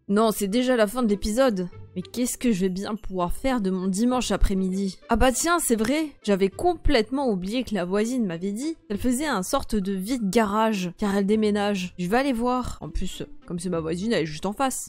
Non, c'est déjà la fin de l'épisode. Mais qu'est-ce que je vais bien pouvoir faire de mon dimanche après-midi? Ah bah tiens, c'est vrai, j'avais complètement oublié que la voisine m'avait dit qu'elle faisait un sorte de vide garage, car elle déménage. Je vais aller voir. En plus, comme c'est ma voisine, elle est juste en face.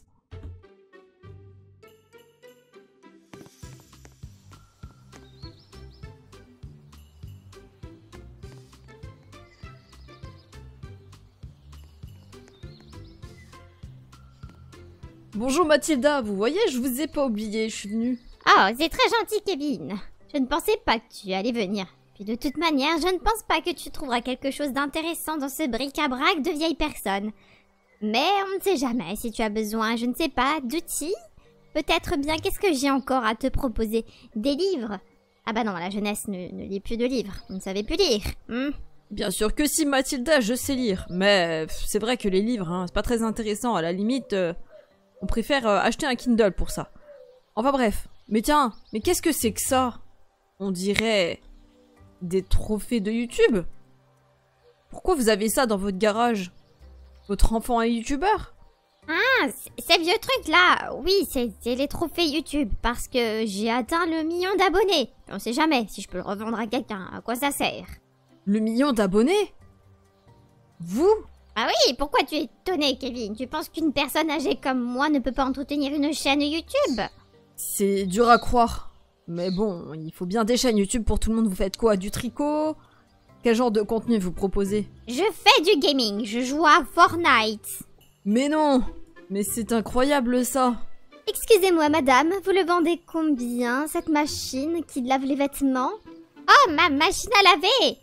Bonjour Mathilda, vous voyez, je vous ai pas oublié, je suis venue. Oh, c'est très gentil, Kevin. Je ne pensais pas que tu allais venir. Puis de toute manière, je ne pense pas que tu trouveras quelque chose d'intéressant dans ce bric-à-brac de vieilles personnes. Mais on ne sait jamais si tu as besoin, je ne sais pas, d'outils. Peut-être bien, qu'est-ce que j'ai encore à te proposer? Des livres? Ah bah non, la jeunesse ne lit plus de livres. Vous ne savez plus lire. Bien sûr que si Mathilda, je sais lire. Mais c'est vrai que les livres, hein, c'est pas très intéressant. À la limite, on préfère acheter un Kindle pour ça. Enfin bref. Mais tiens, mais qu'est-ce que c'est que ça? On dirait des trophées de YouTube? Pourquoi vous avez ça dans votre garage? Votre enfant est youtubeur? Ah, ces vieux trucs là, oui, c'est les trophées YouTube, parce que j'ai atteint le 1 000 000 d'abonnés. On sait jamais si je peux le revendre à quelqu'un, à quoi ça sert? Le 1 000 000 d'abonnés? Vous? Ah oui, pourquoi tu es étonné, Kevin? Tu penses qu'une personne âgée comme moi ne peut pas entretenir une chaîne YouTube? C'est dur à croire. Mais bon, il faut bien des chaînes YouTube pour tout le monde. Vous faites quoi? Du tricot? Quel genre de contenu vous proposez? Je fais du gaming, je joue à Fortnite. Mais non! Mais c'est incroyable ça! Excusez-moi madame, vous le vendez combien, cette machine qui lave les vêtements? Oh, ma machine à laver!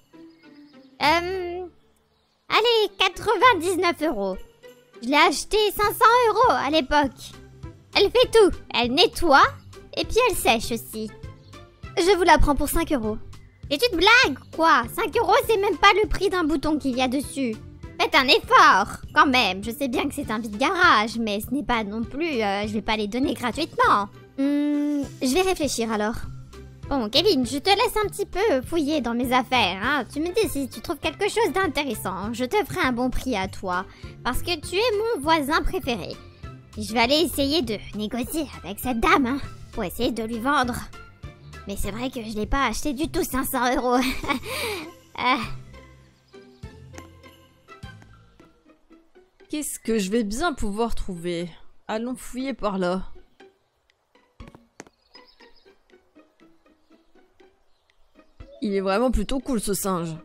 Allez, 99 €. Je l'ai acheté 500 € à l'époque. Elle fait tout, elle nettoie, et puis elle sèche aussi. Je vous la prends pour 5 €. C'est une blague, quoi? 5 €, c'est même pas le prix d'un bouton qu'il y a dessus. Faites un effort, quand même. Je sais bien que c'est un vide garage, mais ce n'est pas non plus... je vais pas les donner gratuitement. Je vais réfléchir alors. Bon, Kevin, je te laisse un petit peu fouiller dans mes affaires, hein. Tu me dis si tu trouves quelque chose d'intéressant. Je te ferai un bon prix à toi, parce que tu es mon voisin préféré. Et je vais aller essayer de négocier avec cette dame, hein, pour essayer de lui vendre. Mais c'est vrai que je l'ai pas acheté du tout 500 €. Qu'est-ce que je vais bien pouvoir trouver? Allons fouiller par là. Il est vraiment plutôt cool ce singe.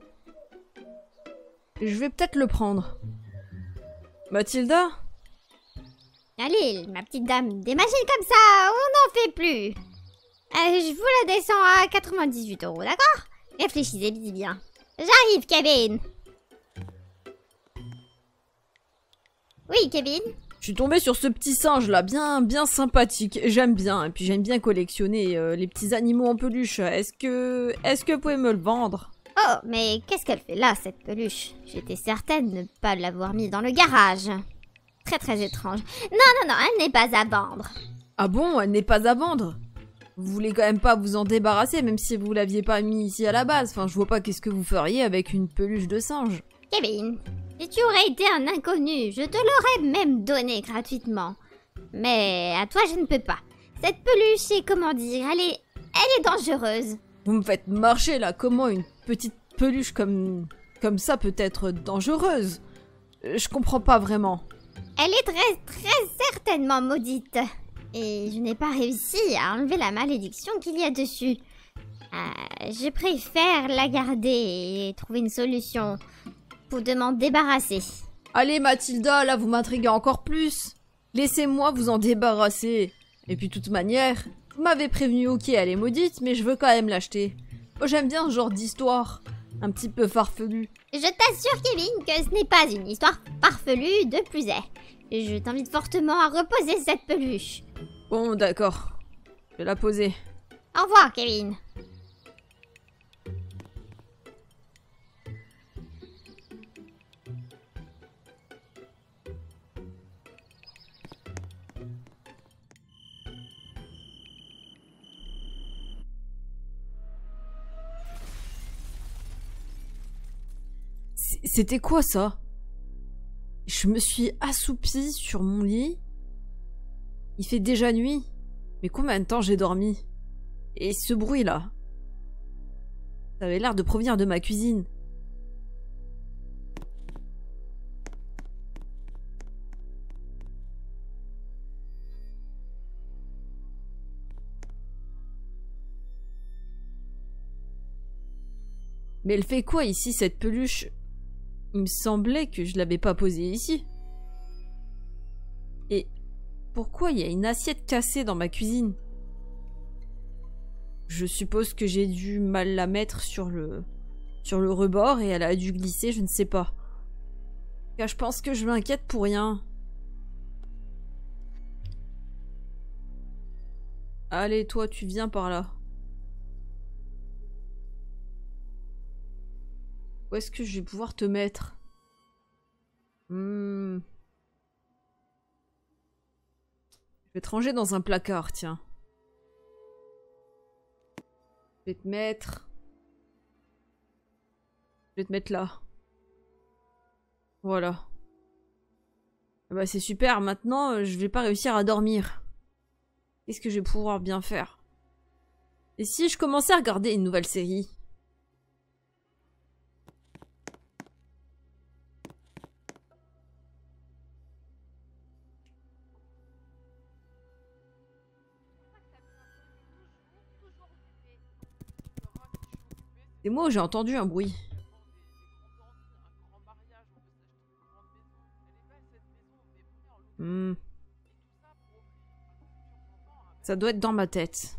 Je vais peut-être le prendre. Mathilda? Allez, ma petite dame, des machines comme ça, on n'en fait plus. Je vous la descends à 98 €, d'accord? Réfléchissez bien. J'arrive, Kevin. Oui, Kevin? Je suis tombée sur ce petit singe là, bien sympathique. J'aime bien, et puis j'aime bien collectionner les petits animaux en peluche. Est-ce que vous pouvez me le vendre? Oh, mais qu'est-ce qu'elle fait là, cette peluche? J'étais certaine de ne pas l'avoir mis dans le garage. Très étrange. Non, elle n'est pas à vendre. Ah bon, elle n'est pas à vendre? Vous voulez quand même pas vous en débarrasser, même si vous l'aviez pas mis ici à la base. Enfin, je vois pas qu'est-ce que vous feriez avec une peluche de singe. Kevin, si tu aurais été un inconnu, je te l'aurais même donné gratuitement. Mais à toi, je ne peux pas. Cette peluche, c'est comment dire, elle est dangereuse. Vous me faites marcher là, comment une petite peluche comme ça peut être dangereuse? Je comprends pas vraiment. Elle est très certainement maudite. Et je n'ai pas réussi à enlever la malédiction qu'il y a dessus. Je préfère la garder et trouver une solution pour de m'en débarrasser. Allez Mathilda, là vous m'intriguez encore plus. Laissez-moi vous en débarrasser. Et puis de toute manière, vous m'avez prévenu, ok elle est maudite, mais je veux quand même l'acheter. Moi j'aime bien ce genre d'histoire, un petit peu farfelu. Je t'assure Kevin que ce n'est pas une histoire farfelue de plus est. Je t'invite fortement à reposer cette peluche. Bon d'accord, je vais la poser. Au revoir Kevin. C'était quoi ça? Je me suis assoupie sur mon lit Il fait déjà nuit. Mais combien de temps j'ai dormi? Et ce bruit-là? Ça avait l'air de provenir de ma cuisine. Mais elle fait quoi ici, cette peluche? Il me semblait que je l'avais pas posée ici. Et pourquoi il y a une assiette cassée dans ma cuisine? Je suppose que j'ai dû mal la mettre sur le rebord et elle a dû glisser, je ne sais pas. Car je pense que je m'inquiète pour rien. Allez, toi, tu viens par là. Où est-ce que je vais pouvoir te mettre? Je vais te ranger dans un placard, tiens. Je vais te mettre... Je vais te mettre là. Voilà. Bah c'est super, maintenant je vais pas réussir à dormir. Qu'est-ce que je vais pouvoir bien faire? Et si je commençais à regarder une nouvelle série? C'est moi où j'ai entendu un bruit. Ça doit être dans ma tête.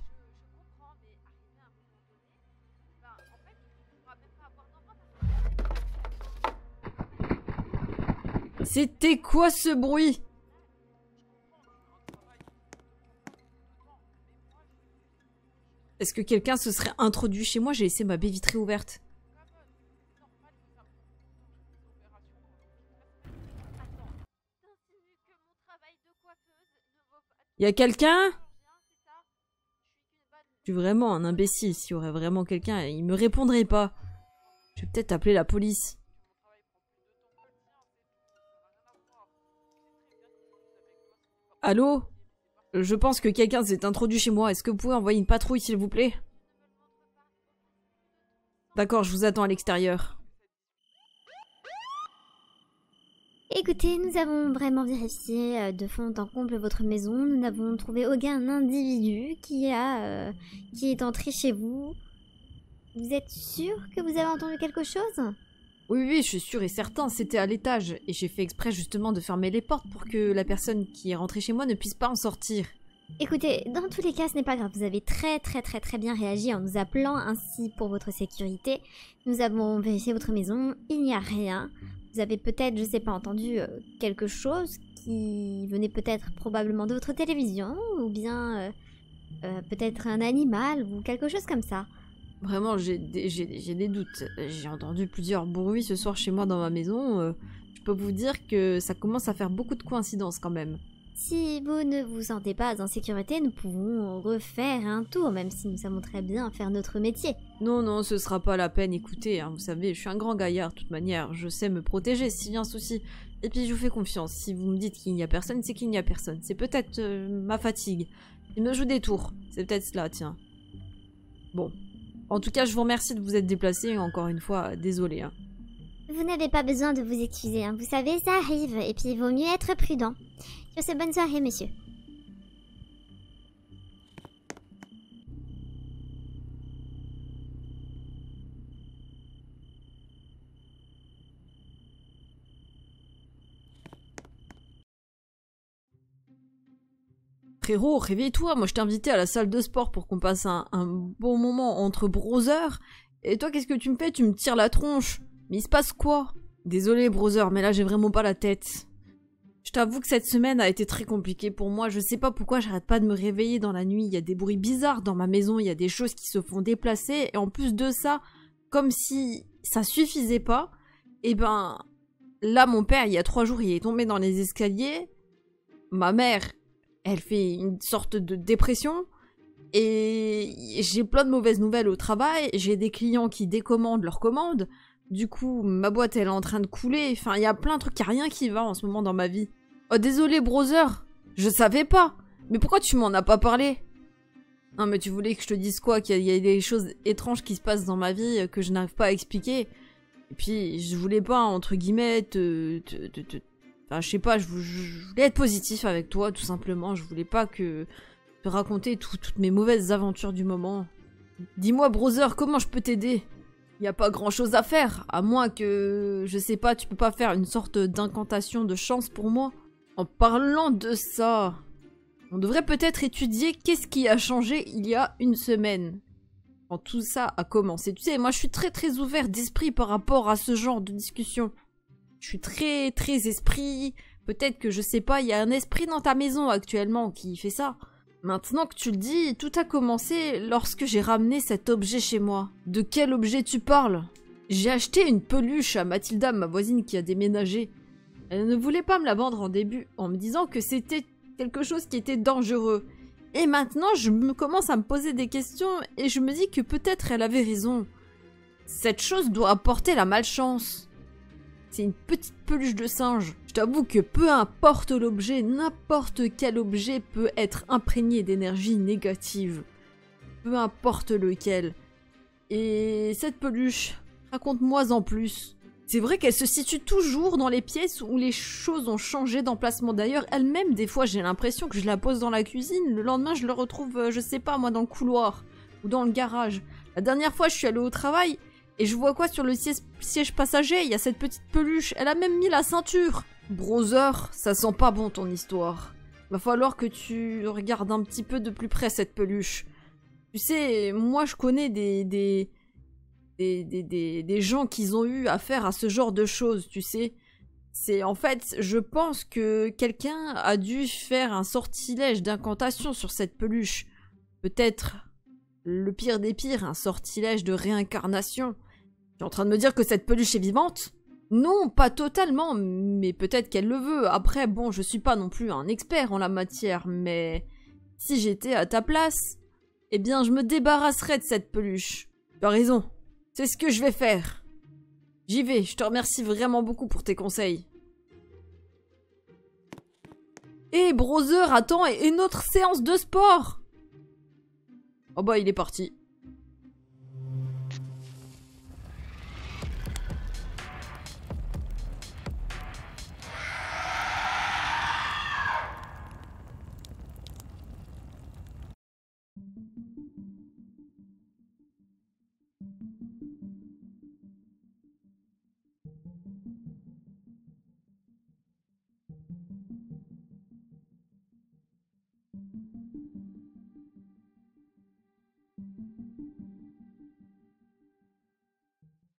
C'était quoi ce bruit? Est-ce que quelqu'un se serait introduit chez moi? J'ai laissé ma baie vitrée ouverte. Y a quelqu'un? Je suis vraiment un imbécile. S'il y aurait vraiment quelqu'un, il me répondrait pas. Je vais peut-être appeler la police. Allô? Je pense que quelqu'un s'est introduit chez moi. Est-ce que vous pouvez envoyer une patrouille, s'il vous plaît? D'accord, je vous attends à l'extérieur. Écoutez, nous avons vraiment vérifié de fond en comble votre maison. Nous n'avons trouvé aucun individu qui est entré chez vous. Vous êtes sûr que vous avez entendu quelque chose? Oui, je suis sûr et certain, c'était à l'étage. Et j'ai fait exprès justement de fermer les portes pour que la personne qui est rentrée chez moi ne puisse pas en sortir. Écoutez, dans tous les cas, ce n'est pas grave. Vous avez très bien réagi en nous appelant ainsi pour votre sécurité. Nous avons vérifié votre maison, il n'y a rien. Vous avez peut-être, je sais pas, entendu quelque chose qui venait peut-être probablement de votre télévision ou bien peut-être un animal ou quelque chose comme ça. Vraiment, j'ai des doutes. J'ai entendu plusieurs bruits ce soir chez moi dans ma maison. Je peux vous dire que ça commence à faire beaucoup de coïncidences quand même. Si vous ne vous sentez pas en sécurité, nous pouvons refaire un tour, même si nous savons très bien faire notre métier. Non, ce sera pas la peine, écoutez, hein, vous savez, je suis un grand gaillard de toute manière, je sais me protéger s'il y a un souci. Et puis je vous fais confiance, si vous me dites qu'il n'y a personne, c'est qu'il n'y a personne. C'est peut-être ma fatigue. Il me joue des tours, c'est peut-être cela, tiens. Bon. En tout cas, je vous remercie de vous être déplacé, encore une fois, désolé. Hein. Vous n'avez pas besoin de vous excuser, hein. Vous savez, ça arrive, et puis il vaut mieux être prudent. Sur ce, bonne soirée, monsieur. Frérot, réveille-toi, moi je t'ai invité à la salle de sport pour qu'on passe un bon moment entre brothers. Et toi, qu'est-ce que tu me fais? Tu me tires la tronche. Mais il se passe quoi? Désolé, brother, mais là j'ai vraiment pas la tête. Je t'avoue que cette semaine a été très compliquée pour moi. Je sais pas pourquoi j'arrête pas de me réveiller dans la nuit. Il y a des bruits bizarres dans ma maison, il y a des choses qui se font déplacer. Et en plus de ça, comme si ça suffisait pas, et ben là mon père, il y a 3 jours, il est tombé dans les escaliers. Ma mère, elle fait une sorte de dépression. Et j'ai plein de mauvaises nouvelles au travail. J'ai des clients qui décommandent leurs commandes. Du coup, ma boîte, elle est en train de couler. Enfin, il y a plein de trucs, il n'y a rien qui va en ce moment dans ma vie. Oh, désolé, brother. Je savais pas. Mais pourquoi tu m'en as pas parlé? Non mais tu voulais que je te dise quoi? Qu'il y a des choses étranges qui se passent dans ma vie que je n'arrive pas à expliquer. Et puis je voulais pas, entre guillemets, enfin je sais pas, je voulais être positif avec toi tout simplement. Je voulais pas te raconter toutes mes mauvaises aventures du moment. Dis-moi brother, comment je peux t'aider? Y a pas grand chose à faire, à moins que, je sais pas, tu peux pas faire une sorte d'incantation de chance pour moi? En parlant de ça, on devrait peut-être étudier qu'est-ce qui a changé il y a une semaine. Quand tout ça a commencé. Tu sais, moi je suis très ouvert d'esprit par rapport à ce genre de discussion. Je suis très esprit. Peut-être que, je sais pas, il y a un esprit dans ta maison actuellement qui fait ça. Maintenant que tu le dis, tout a commencé lorsque j'ai ramené cet objet chez moi. De quel objet tu parles? J'ai acheté une peluche à Mathilda, ma voisine qui a déménagé. Elle ne voulait pas me la vendre en début, en me disant que c'était quelque chose qui était dangereux. Et maintenant, je commence à me poser des questions et je me dis que peut-être elle avait raison. Cette chose doit apporter la malchance. C'est une petite peluche de singe. Je t'avoue que peu importe l'objet, n'importe quel objet peut être imprégné d'énergie négative. Peu importe lequel. Et cette peluche, raconte-moi en plus. C'est vrai qu'elle se situe toujours dans les pièces où les choses ont changé d'emplacement. D'ailleurs, elle-même, des fois, j'ai l'impression que je la pose dans la cuisine. Le lendemain, je le retrouve, je sais pas, moi, dans le couloir. Ou dans le garage. La dernière fois, je suis allée au travail... Et je vois quoi sur le siège passager? Il y a cette petite peluche. Elle a même mis la ceinture. Brother, ça sent pas bon ton histoire. Va falloir que tu regardes un petit peu de plus près cette peluche. Tu sais, moi je connais des gens qui ont eu affaire à ce genre de choses, tu sais. C'est en fait, je pense que quelqu'un a dû faire un sortilège d'incantation sur cette peluche. Peut-être le pire des pires, un sortilège de réincarnation. Tu es en train de me dire que cette peluche est vivante? Non, pas totalement, mais peut-être qu'elle le veut. Après, bon, je suis pas non plus un expert en la matière, mais si j'étais à ta place, eh bien, je me débarrasserais de cette peluche. Tu as raison, c'est ce que je vais faire. J'y vais, je te remercie vraiment beaucoup pour tes conseils. Eh, brother, attends, et notre séance de sport? Oh bah, il est parti.